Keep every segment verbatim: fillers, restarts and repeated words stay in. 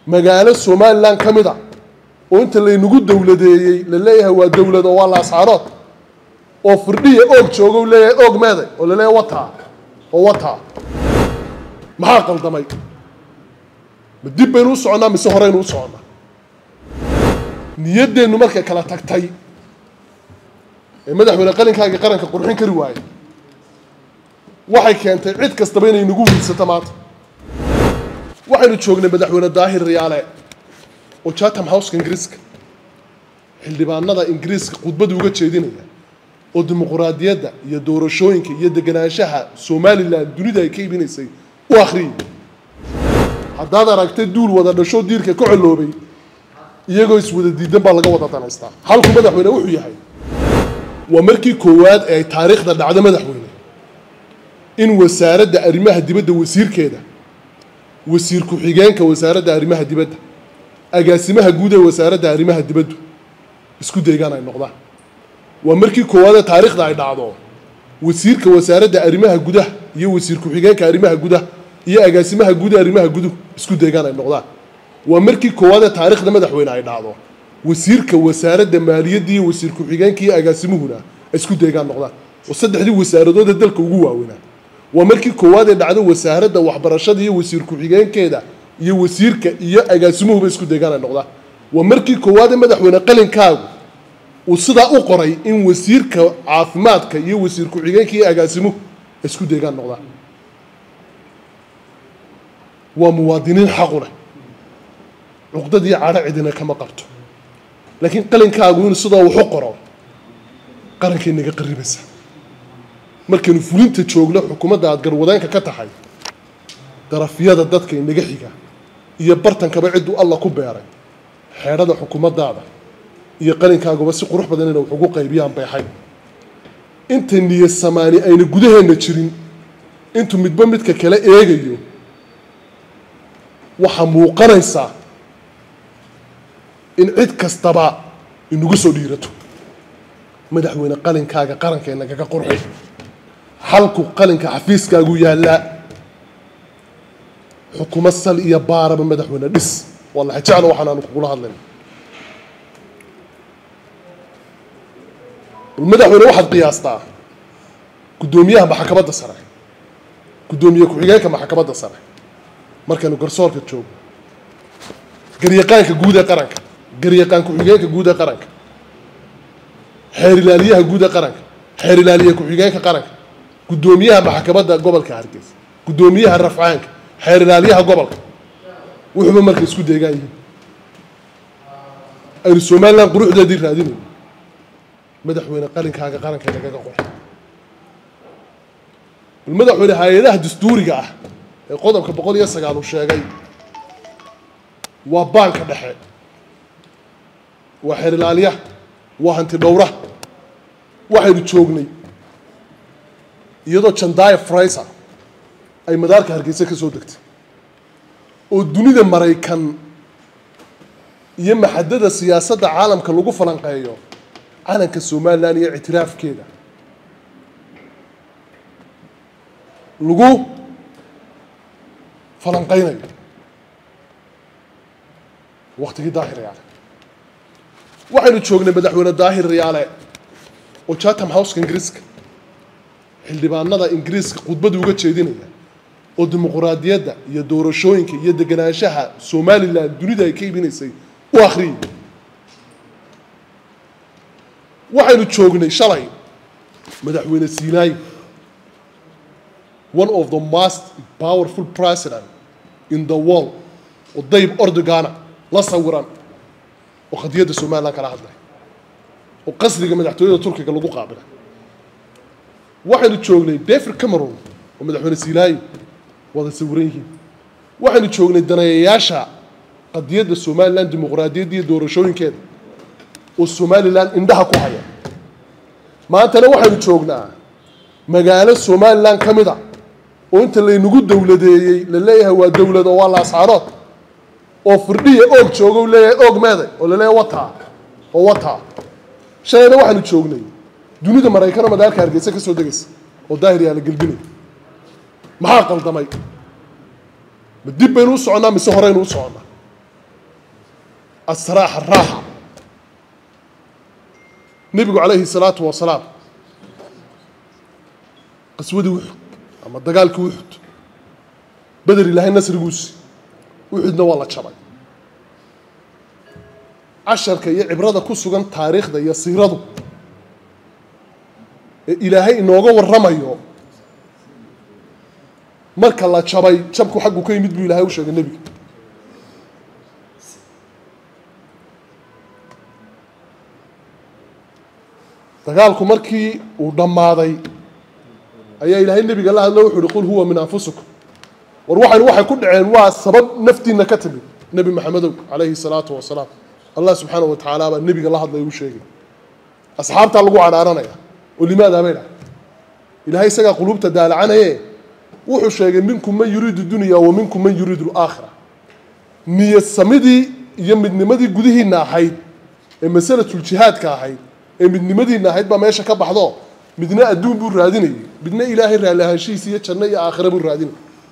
magaalo Somaliland kamida oo inta la inagu dawladeeyay la leeyahay waa dawlad oo waa la asaarood oo firdhiye og joogo leeyahay og meeday oo la leeyahay wata oo wata maxaa qaldamay ma dib baynu u soconaa mise horeynu u soconaa niyadeenu markay kala tagtay ee madaxweyne qalinkaaga qaranka qurxin kari waayay waxay keentay cid kastaba inay nagu wiilsato maanta waxaynu joognay madaxweyne daahir riyaale oo Chatham House Ingiriiska xildhibaanada Ingiriiska khudbad uga jeedinaya oo dimuqraadiyadda iyo doorashooyinka iyo deganaanshaha Somaliland dunida ay ka iibinaysay u akhriyay haddaad aragtay duul wada dhasho diirka ka coloobay iyagoo is wada diidan baa laga wada danaystaa halku madaxweyne wuxuu yahay waa markii koowaad ee taariikhda dhacdo madaxweyne in wasaaradda arrimaha dibadda wasiirkeeda wasiir ku xigeenka wasaaradda arrimaha dibadda agaasimaha guud ee wasaaradda arrimaha dibadda isku deegaan ay noqdaan waa markii koowaad ee taariikhda ay dhacdo wasiirka wasaaradda arrimaha gudaha iyo wasiir ku xigeenka arrimaha gudaha iyo agaasimaha guud ee arrimaha gudaha isku deegaan ay noqdaan waa markii koowaad ee taariikhda madaxweyne ay dhacdo wasiirka wasaaradda maaliyadda iyo wasiir ku xigeenka iyo agaasimuhuna isku deegaan noqdaan oo saddexdii wasaaradood ee dalka ugu waaweynaa waa markii koowaad ee dhacdo wasaaradda waxbarashada iyo wasiir ku xigeenkeeda iyo wasiirka iyo agaasimuhuba isku deegaan ay noqdaan waa markii koowaad ee madaxweyne qalinkaagu uu sidaa u qoray in wasiirka caafimaadka iyo wasiir ku xigeenka iyo agaasimuhu isku deegaan noqdaan waa muwaadiniin xaq u leh cuqdad iyo cadho cidina kama qabto laakiin qalinkaagu inuu sidaa wax u qoro qarankay naga qaribaysa markaynu fulinta joogno xukuumadda aad garwadeenka ka tahay darafyada dadka inaga xiga iyo bartankaba cidduu alla ku beeray xeedhada xukuumaddaada iyo qalinkaaguba si qurux badan inay wax ugu qaybiyaan beexay inta niyad samaani ayna gudaheenna jirin intuu midba midka kale eegayo waxaa muuqanaysaa in cid kastaba inagu soo dhiirato madaxweyne qalinkaaga qaranka nagaga qurxay halku qalinka xafiiskaagu yaallaa xukuumad sal iyo baaraba madaxweyne dhis wallahi jeclo waxaan aanu kugula hadlayna madaxweyne waxaad qiyaastaa guddoomiyaha maxkamadda sare guddoomiye ku-xigeenka maxkamadda sare markaynu garsoorka joogno garyaqaanka guud ee qaranka garyaqaan ku-xigeenka guud ee qaranka xeer ilaaliyaha guud ee qaranka xeer ilaaliye ku-xigeenka qaranka guddoomiyaha maxkamadda gobolka Hargeysa guddoomiyaha rafcaanka xeer ilaaliyaha gobolka wuxuuba markay isku deegaan yihiin aynu Somaliland quruxdeedii raadinayno madaxweyne qalinkaaga qaranka nagaga qor madaxweyne hay'adaha dastuuriga ah ee qodobka boqol iyo sagaal uu sheegay waa baanka dhexe waa xeer ilaaliyaha waa hanti dhowraha waxaynu joognay iyadoo Jandaaya Fraser ay madaarka Hargeysa ka soo degtay oo dunida Mareykan iyo maxadada siyaasadda caalamka lagu falanqeeyo calanka Somaliland iyo ictiraafkeeda lagu falanqeynayo waqtigii daahir riyaale waxaynu joognay madaxweyne daahir riyaale oo Chatham House Ingiriiska xildhibaanada Ingiriiska khudbad uga jeedinaya oo dimuqraadiyadda iyo doorashooyinka iyo deganaanshaha Somaliland dunida ay ka iibinaysay u akhriyay waxaynu joognay shalay madaxweyne Siinaay one of the most powerful president in the world oo Tayyip Erdogan la sawiran oo qadiyadda Somaliland kala hadlay oo qasriga madaxtooyada Turkiga lagu qaabilay waxaynu joognay David Cameron oo madaxweyne Siinaay wada sawiran yihiin waxaynu joognay daneeyayaasha qadiyadda Somaliland dimuqraadiyadda iyo doorashooyinkeeda oo Somaliland indhaha ku haya maantana waxaynu joognaa magaalo Somaliland kamida oo inta la inagu dawladeeyay la leeyahay waa dawlad oo waa la asaarood oo firdhiye og joogo leeyahay og meeday oo la leeyahay wata oo wata shayna waxaanu joognay dunida Mareykan madaarka Hargeysa ka soo degaysa oo daahir yaala galbinay maxaa qaldamay ma dib baynu u soconaa mise horeynu u soconaa الصراحة الراحة نبي عليه الصلاة والسلام قسودي وحد أما الدجال وحد بدر الله الناس رجوس وحدنا والله شباب عشر كي عبرة كوسجان تاريخ ده يصيرده إلهي إنه جوا الرميو مرك الله شباب شبكوا حقه كي يمد بإلهي وش النبي دجالكم مركي ودم هذا أي إلهي النبي قال له الله يقول هو من أنفسكم وروح الروح كل عنوان السبب نفتي إن كتب النبي محمد عليه الصلاة والسلام الله سبحانه وتعالى النبي قال الله هذا يوشيء أصحاب تعلقوا على أرنا ولماذا بينا إلهي سجى قلوب تدال عنا إيه وحشيء منكم من يريد الدنيا ومنكم من يريد الآخرة نية السمدي يمد نمدي جوده الناحية مسألة الجهاد كاحيد يمد نمدي الناحية بما يشك بحضا بدنا الدون بالراديني بدنا إلهي رأى شيء سيئة شنية آخرة بالراديني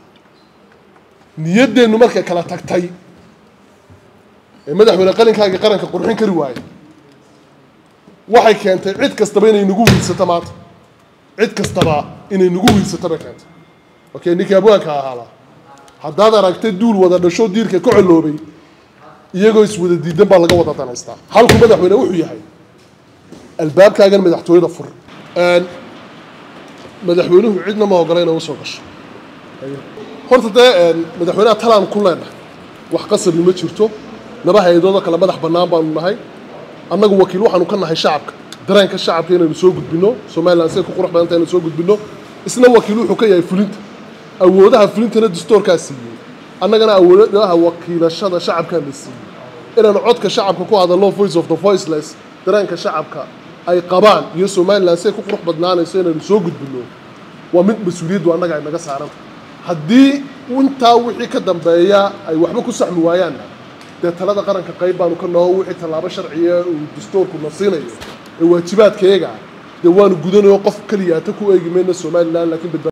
نية إنه مركز كلا تكتي مدح ولا قلن كاجي قرن كقرحين كرواي waxay keentay cid kastaba inay nagu wiilsato maanta cid kastaba inay nagu wiilsato ba keentay okay ninka abwaanka ahaa haddaad aragtay duul wada dhasho diirka ka coloobay iyagoo is wada diidan baa laga wada danaystaa halku madaxweyne wuxuu yahay albaabkaagan madaxtooyada fur aan madaxweynuhu cidna ma ogolayna uu soo gasho horta taa madaxweynaha talaan ku leenahay wax qasab ma jirto laba hay'adood kala madax bannaan baan nahay annagu wakiil waxaanu ka nahay shacabka dareenka shacabka inaynu soo gudbino Soomaaliland si ku qurux badan tahay inaynu soo gudbino isna wakiil wuxuu ka yahay fulinta awoodaha fulintana dastuurkaas siiyay annagana awoodaha wakiilashada shacabka la siiyay inaan codka shacabka ku hadalno voice of the voiceless dareenka shacabka ay qabaan iyo Soomaaliland si ku qurux badnaanayso inaynu soo gudbino waa mid mas'uuliyad annaga ay naga saaran haddii inta wixii ka dambeeya ay waxba ku saxmi waayaan ده ثلاثة قرن كقريبا وكنا هو وحيد ثلاثة شرعية والدستور كنا صيني واجبات كيجا دوان الجودان يوقف كلياتكو أي من الصومال لا لكن بد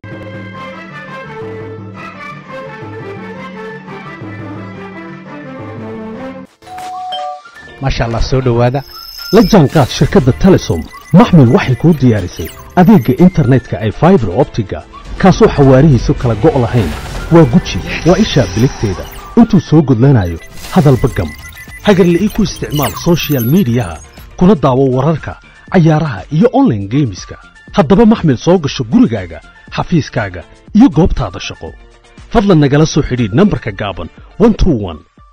ما شاء الله سودو هذا لجانكات شركة التلسوم محمل وحي كود ديارسي أديك إنترنت كأي فايبر أوبتيكا كاسو حواريه سكلا جوالهين وجوتشي وإيشا بلكتيدا انتو سو قدلانايو هذا البقم هاجر اللي إيكو استعمال سوشيال ميديا كنا دعوة وراركا عيارها إيو أونلاين جيمسكا هذا محمل سوق الشغل جاجا حفيز كاجا إيو جوب هذا الشقو فضلا نجلسو حديد نمبر كجابن واحد اثنين واحد